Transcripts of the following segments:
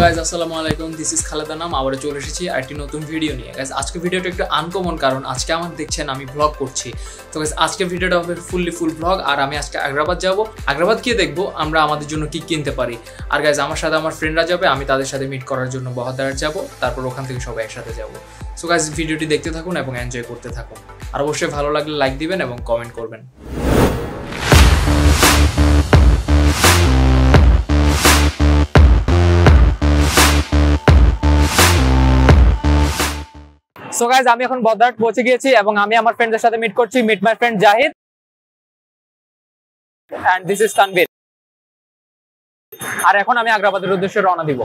Guys আসসালামু আলাইকুম, this is Khaleda নাম। আবার চলে এসেছি একটি নতুন ভিডিও নিয়ে। গাইজ আজকে ভিডিওটা একটু আনকমন, কারণ আজকে আমার দেখছেন আমি ব্লগ করছি। তো গাইজ আজকে ভিডিওটা হবে ফুল ব্লগ। আর আমি আজকে আগ্রাবাদ যাব। আগ্রাবাদ গিয়ে দেখবো আমরা আমাদের জন্য কি কিনতে পারি। আর গাইজ আমার সাথে আমার ফ্রেন্ডরা যাবে, আমি তাদের সাথে মিট করার জন্য বহদ্দার যাব, তারপর ওখান থেকে সবাই একসাথে যাব। সো গাইজ ভিডিওটি দেখতে থাকুন এবং এনজয় করতে থাকুন। আর অবশ্যই ভালো লাগলে লাইক দিবেন এবং কমেন্ট করবেন। সো গাইজ আমি এখন বহদ্দারহাট পৌঁছে গিয়েছি এবং আমি আমার ফ্রেন্ডদের সাথে মিট করছি। Meet my friend Zahid and this is Tanvir. আর এখন আমি আগ্রাবাদের উদ্দেশ্যে রওনা দিব।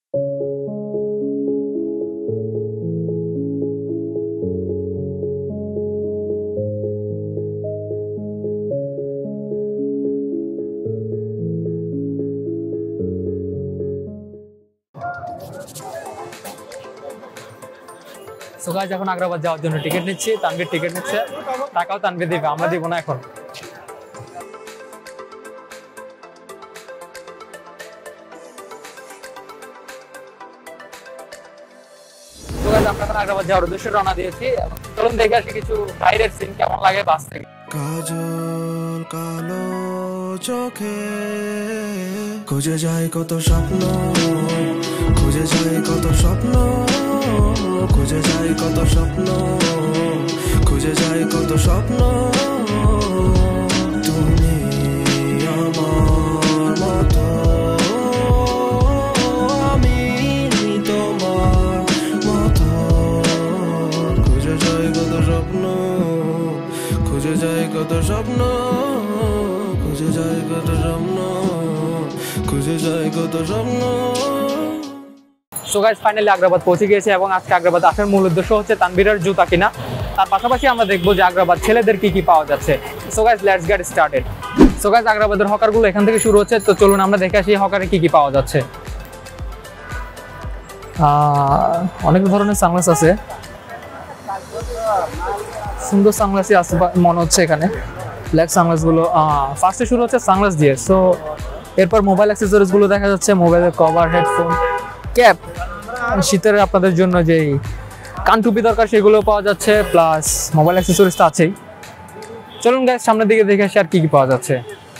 সো গাইজ এখন আগ্রাবাদ যাওয়ার জন্য টিকিট নিচ্ছি। তানভীর টিকিট নিচ্ছে, টাকাও তানভীর দিবে, আমরা দিব না এখন। সো গাইজ আমরা এখন আগ্রাবাদ যাওয়ার উদ্দেশ্যে রওনা দিয়েছি। চলুন দেখে আসি কিছু বাইরের সিন কেমন লাগে বাস থেকে। কাজল কালো চোখে খুঁজে যায় কত স্বপ্ন, খুঁজে যায় কত স্বপ্ন, খুঁজে যায় কত স্বপ্ন, খুঁজে যায় কত স্বপ্ন। তুমি আমার মতো, আমি তোমার মতো, খুঁজে যায় কত স্বপ্ন, খুঁজে যায় কত স্বপ্ন, খুঁজে যায় কত স্বপ্ন, খুঁজে যায় কত স্বপ্ন। সো গাইজ ফাইনালি আগ্রাবাদ পৌঁছে গিয়েছে এবং আজকে আগ্রাবাদ আসার মূল উদ্দেশ্য হচ্ছে তানভীরের জুতা কিনা। তার পাশাপাশি আমরা দেখবো যে আগ্রাবাদ ছেলেদের কি কি পাওয়া যাচ্ছে। So guys let's get started. So guys আগ্রাবাদের হকারগুলো এখান থেকে শুরু হচ্ছে, তো চলুন আমরা দেখে আসি হকারে কি কি পাওয়া যাচ্ছে। অনেক ধরনের সানগ্লাস আছে, সুন্দর সানগ্লাসই আছে মনে হচ্ছে এখানে। ব্ল্যাক সানগ্লাস গুলো ফার্স্টে শুরু হচ্ছে সানগ্লাস দিয়ে। সো এরপর মোবাইল অ্যাক্সেসরিজ গুলো দেখা যাচ্ছে, মোবাইলের কভার, হেডফোন, ক্যাপ, শীতের আপনাদের জন্য যেই কানটুপি দরকার সেগুলো পাওয়া যাচ্ছে, প্লাস মোবাইল অ্যাক্সেসরিজ তো আছেই। চলুন গাইজ সামনের দিকে দেখে আসি আর কি কি পাওয়া যাচ্ছে।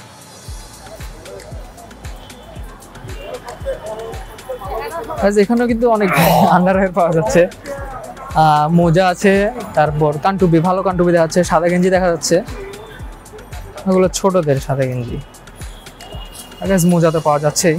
এখানেও কিন্তু অনেক আন্ডারওয়্যার পাওয়া যাচ্ছে, মোজা আছে, তারপর কানটুপি, ভালো কানটুপি দেখা যাচ্ছে, সাদা গেঞ্জি দেখা যাচ্ছে, এগুলো ছোটদের সাদা গেঞ্জি। মোজা তো পাওয়া যাচ্ছেই,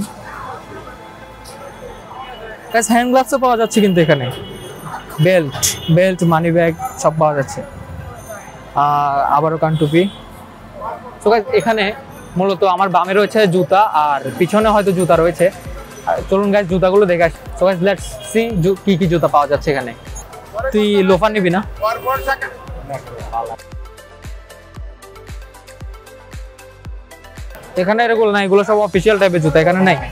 হ্যান্ড গ্লাভসও পাওয়া যাচ্ছে কিন্তু এখানে, বেল্ট, মানি ব্যাগ সব পাওয়া যাচ্ছে, আবারও কানটুপি। তো গাইস এখানে মূলত আমার বামে রয়েছে জুতা আর পিছনে হয়তো জুতা রয়েছে। চলুন গাইস জুতাগুলো দেখে আসি। সো গাইস লেটস সি কি কি জুতা পাওয়া যাচ্ছে এখানে। তুই লোফার নিবি না? এখানে এগুলো নাই, এগুলো সব অফিসিয়াল টাইপের জুতা, এখানে নাই।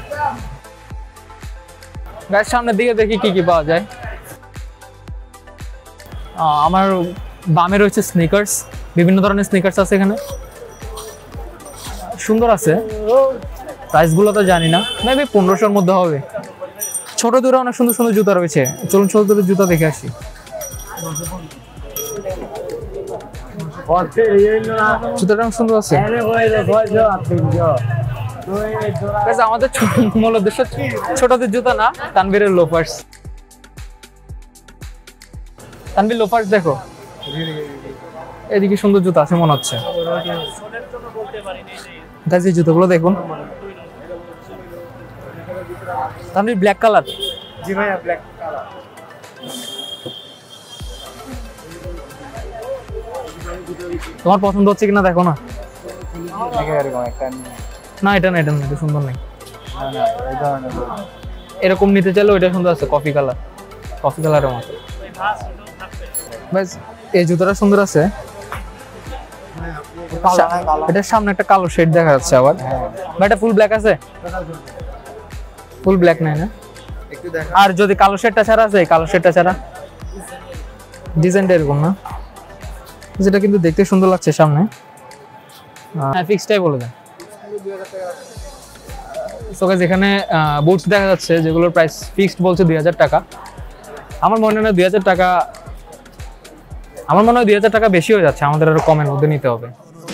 গাইস সামনের দিকে দেখি কি কি পাওয়া যায়। আমার বামে রয়েছে স্নিকার্স, বিভিন্ন ধরনের স্নিকার্স আছে এখানে, সুন্দর আছে। প্রাইস গুলো তো জানি না, মেবি 1500-র মধ্যে হবে। ছোট দূরে অনেক সুন্দর সুন্দর জুতা রয়েছে, চলুন ছোট দূরে জুতা দেখে আসি। জুতাটা সুন্দর আছে। আমাদের মূল উদ্দেশ্য ছোটদের জুতা না, তানভীরের লোফার্স। তানভীর লোফার্স দেখো, এদিকে সুন্দর জুতা আছে মনে হচ্ছে। গাইস জুতোগুলো দেখুন। Tanvir black colour. জি ভাইয়া ব্ল্যাক কালার। তোমার পছন্দ হচ্ছে কিনা দেখো না। না এটা না, এটা সুন্দর নাই। এরকম নিতে চাইলে ওইটা সুন্দর আছে, কফি কালারের মতো। এই জুতোটা সুন্দর আছে, এটার সামনে একটা কালো শেড দেখা যাচ্ছে আবার। এটা ফুল ব্ল্যাক আছে, ফুল ব্ল্যাক নাই না। আর যদি কালো শেডটা ছাড়া আছে, কালো শেডটা ছাড়া ডিজাইনটা এরকম না, যেটা কিন্তু দেখতে সুন্দর লাগছে সামনে। হ্যাঁ ফিক্সটাই বলে দেন। সো গাইস এখানে বুটস দেখা যাচ্ছে যেগুলোর প্রাইস ফিক্সড বলছে 2000 টাকা। আমার মনে হয় 2000 টাকা, আমার মনে হয় 2000 টাকা বেশি হয়ে যাচ্ছে, আমাদের আরো কমের মধ্যে নিতে হবে।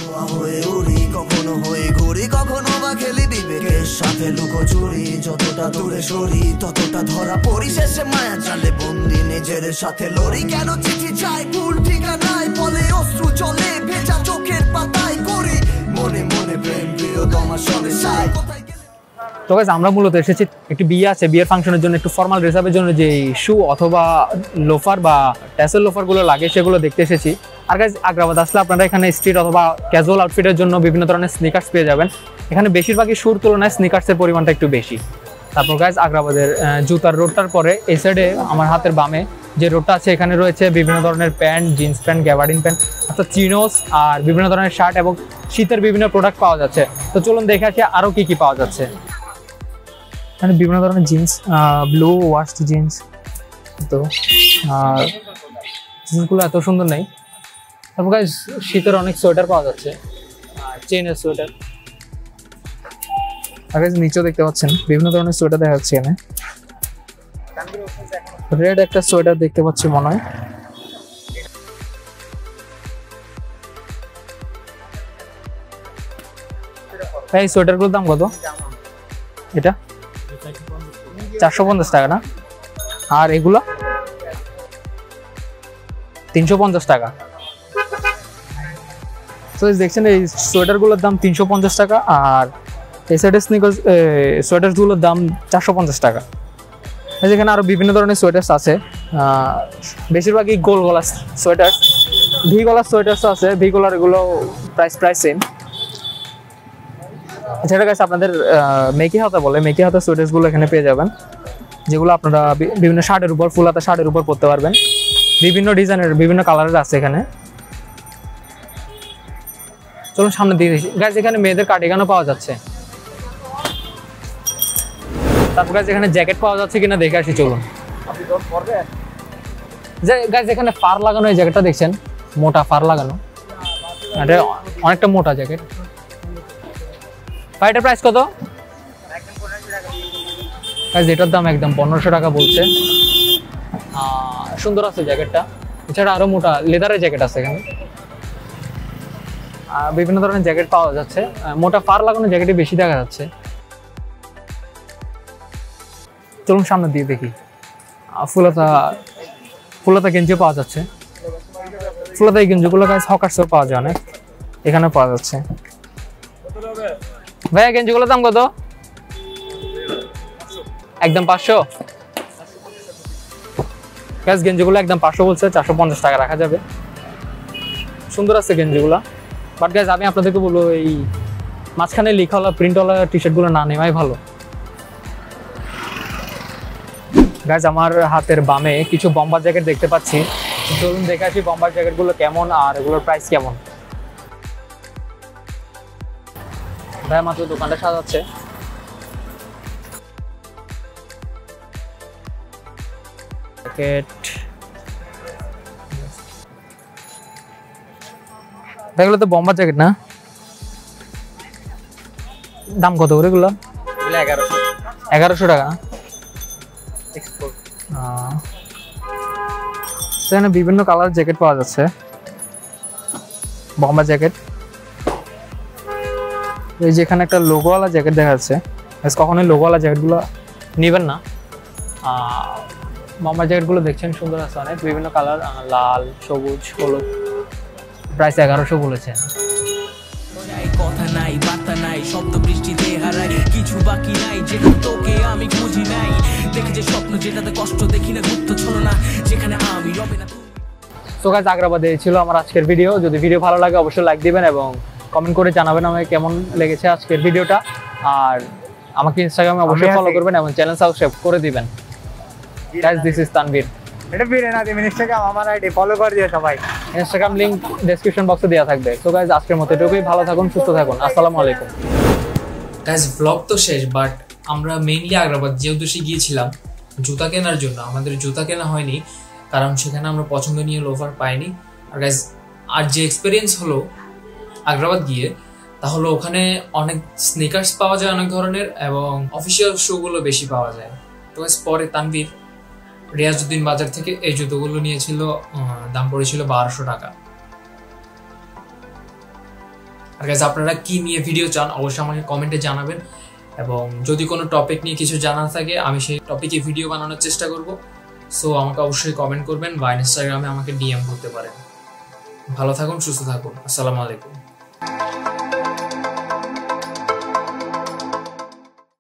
সাথে লুকোচুরি যতটা দূরে সরি ততটা ধরা পরিশেষে মায়া চালে বন্দি নিজের সাথে লড়ি কেন চিঠি চাই ভুল ঠিকানায় বলে অশ্রু চলে ভেজা চোখের পাতায় করি মনে মনে প্রেম প্রিয়তমার সঙ্গে চাই। তো গাইস আমরা মূলত এসেছি একটি বিয়ে আছে, বিয়ের ফাংশনের জন্য একটু ফর্মাল ড্রেস আপের জন্য যে শু অথবা লোফার বা ট্যাসেল লোফারগুলো লাগে সেগুলো দেখতে এসেছি। আর গাইস আগ্রাবাদ আসলে আপনারা এখানে স্ট্রিট অথবা ক্যাজুয়াল আউটফিটের জন্য বিভিন্ন ধরনের স্নিকার্স পেয়ে যাবেন। এখানে বেশিরভাগই শুর তুলনায় স্নিকার্সের পরিমাণটা একটু বেশি। তারপর গাইস আগ্রাবাদের জুতার রোডটার পরে এই সাইডে আমার হাতের বামে যে রোডটা আছে এখানে রয়েছে বিভিন্ন ধরনের pant, jeans pant, gabardine pant, অর্থাৎ চিনোস আর বিভিন্ন ধরনের শার্ট এবং শীতের বিভিন্ন প্রোডাক্ট পাওয়া যাচ্ছে। তো চলুন দেখে আসি আরও কি কি পাওয়া যাচ্ছে। এখানে বিভিন্ন ধরনের জিন্স, ব্লু ওয়াশড জিন্স, তো জিন্সগুলো এত সুন্দর নেই। তারপর গাইস শীতের অনেক সোয়েটার পাওয়া যাচ্ছে, চেইনের সোয়েটার। আর গাইস নিচেও দেখতে পাচ্ছেন বিভিন্ন ধরনের সোয়েটার দেখা যাচ্ছে এখানে। রেড একটা সোয়েটার দেখতে পাচ্ছি মনে হয়। এই সোয়েটারগুলোর দাম কত? এটা 450 টাকা না? আর এগুলো 350 টাকা। তো দেখছেন এই সোয়েটারগুলোর দাম 350 টাকা আর এই সাইডের সোয়েটারগুলোর দাম 450 টাকা। যেখানে আরো বিভিন্ন ধরনের সোয়েটার্স আছে, বেশিরভাগই গোল গলা সোয়েটার, ভি গলার সোয়েটার্সও আছে। ভি গলার এগুলো প্রাইস সেম। এছাড়া গাইস আপনাদের মেকি হাতা বলে, মেকি হাতা সোয়েটার্সগুলো এখানে পেয়ে যাবেন, যেগুলো আপনারা বিভিন্ন শার্টের উপর, ফুল হাতা শার্টের উপর পরতে পারবেন। বিভিন্ন ডিজাইনের, বিভিন্ন কালারের আছে এখানে। চলুন সামনে দিয়ে দেখি। গাইস এখানে মেয়েদের কার্ডিগানও পাওয়া যাচ্ছে। তারপর গাইস এখানে জ্যাকেট পাওয়া যাচ্ছে কিনা দেখে আসি চলুন। গাইস এখানে ফার লাগানো, এই জ্যাকেটটা দেখছেন, মোটা ফার লাগানো, এটা অনেকটা মোটা জ্যাকেট। এটার প্রাইস কত? গাইস এটার দাম একদম 1500 টাকা বলছে। সুন্দর আছে জ্যাকেটটা। এছাড়া আরো মোটা লেদারের জ্যাকেট আছে এখানে। বিভিন্ন ধরনের জ্যাকেট পাওয়া যাচ্ছে, মোটা ফার লাগানো জ্যাকেটই বেশি দেখা যাচ্ছে। চলুন সামনে দিয়ে দেখি। ফুলাতা গেঞ্জি পাওয়া যাচ্ছে। ফুলাতা এই গেঞ্জিগুলো গাইস হকার্সেও পাওয়া যায় অনেক, এখানে পাওয়া যাচ্ছে। ভাইয়া গেঞ্জিগুলোর দাম কত? একদম 500। গাইস গেঞ্জিগুলো একদম 500 বলছে, 450 টাকা রাখা যাবে। সুন্দর আছে গেঞ্জিগুলো। বাট গাইস আমি আপনাদেরকে বলবো এই মাঝখানে লেখাওয়ালা প্রিন্টওয়ালা টি শার্টগুলো না নেওয়াই ভালো। গাইস আমার হাতের বামে কিছু বম্বার জ্যাকেট দেখতে পাচ্ছি, চলুন দেখে আসি বম্বার জ্যাকেটগুলো কেমন আর এগুলোর প্রাইস কেমন। ভাই মাত্র দোকানটা সাজাচ্ছে। জ্যাকেট এগুলো তো বম্বার জ্যাকেট না? দাম কত করে এগুলো? 1100 টাকা। এখানে বিভিন্ন কালার জ্যাকেট পাওয়া যাচ্ছে, বম্বার জ্যাকেট। এই যে এখানে একটা লোগোওয়ালা জ্যাকেট দেখা যাচ্ছে, কখনোই লোগোওয়ালা জ্যাকেটগুলো নেবেন না। বম্বার জ্যাকেটগুলো দেখছেন সুন্দর আছে অনেক, বিভিন্ন কালার, লাল, সবুজ, হলুদ। প্রাইস 1100 বলেছেন। কথা নাই, বার্তা নাই, শব্দ বৃষ্টিতে হারাই, কিছু বাকি নাই যেটা তোকে আমি খুঁজি নাই। দেখে যে স্বপ্ন যেটাতে কষ্ট দেখি না, গুপ্ত ছিল না যেখানে আমি রবে না। সো গাইস আগ্রাবাদে ছিল আমার আজকের ভিডিও। যদি ভিডিও ভালো লাগে অবশ্যই লাইক দিবেন এবং কমেন্ট করে জানাবেন আমাকে কেমন লেগেছে আজকের ভিডিওটা। আর আমাকে ইনস্টাগ্রামে অবশ্যই ফলো করবেন এবং চ্যানেল সাবস্ক্রাইব করে দিবেন। Guys this is Tanvir. এটা ভিডিও না দিবেন, ইনস্টাগ্রাম আমার আইডি ফলো করে দিও সবাই। ইনস্টাগ্রাম লিংক ডেসক্রিপশন বক্সে দেওয়া থাকবে। সো গাইস আজকের মতো এটুকুই, ভালো থাকুন, সুস্থ থাকুন, আসসালামু আলাইকুম। গাইস ব্লগ তো শেষ, বাট আমরা মেইনলি আগ্রাবাদ যে উদ্দেশ্যে গিয়েছিলাম জুতা কেনার জন্য, আমাদের জুতা কেনা হয়নি কারণ সেখানে আমরা পছন্দনীয় লোফার পাইনি। আর গাইস আর যে এক্সপিরিয়েন্স হলো আগ্রাবাদ গিয়ে, তাহলে ওখানে অনেক স্নিকার্স পাওয়া যায় অনেক ধরনের এবং অফিসিয়াল শুগুলো বেশি পাওয়া যায়। তো পরে তানভীর রিয়াজউদ্দিন বাজার থেকে এই জুতোগুলো নিয়েছিল, দাম পড়েছিল 1200 টাকা। আর গাইস আপনারা কি নিয়ে ভিডিও চান অবশ্যই আমাকে কমেন্টে জানাবেন, এবং যদি কোনো টপিক নিয়ে কিছু জানার থাকে আমি সেই টপিকে ভিডিও বানানোর চেষ্টা করব। সো আমাকে অবশ্যই কমেন্ট করবেন বা ইনস্টাগ্রামে আমাকে ডিএম করতে পারেন। ভালো থাকুন, সুস্থ থাকুন, আসসালামু আলাইকুম।